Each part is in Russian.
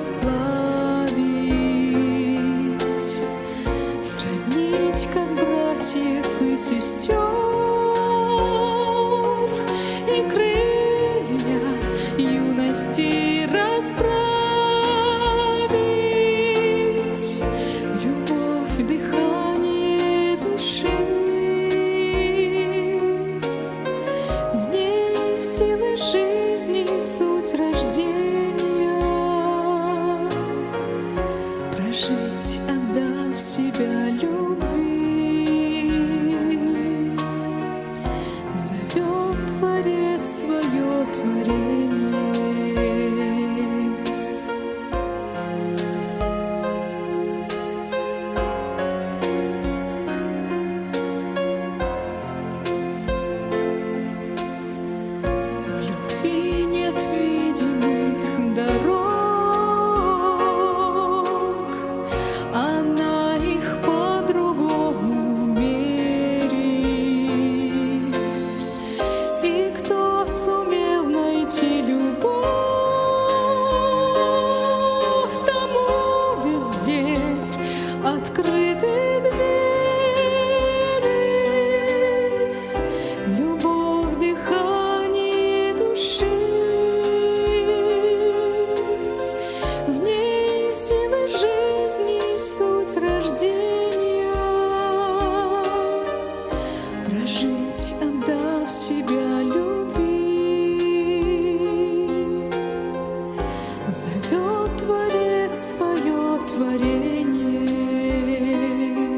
расплавить, сравнить, как братьев и сестер, и крылья юности расправить, любовь, дыхание души, в ней силы жизни, суть рождения, прожить, отдав себя любви, зовет Творец свое творение. В любви нет видимых дорог, она их по-другому мерит. И кто сумел найти любовь, тому везде открыты двери. Любовь, дыхание души, в ней силы жизни, суть рождения, прожить, отдав себя любви, зовет Творец свое творение,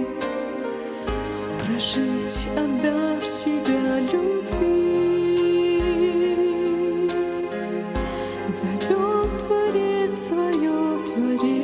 прожить, отдав себя любви, зовет Творец свое творение.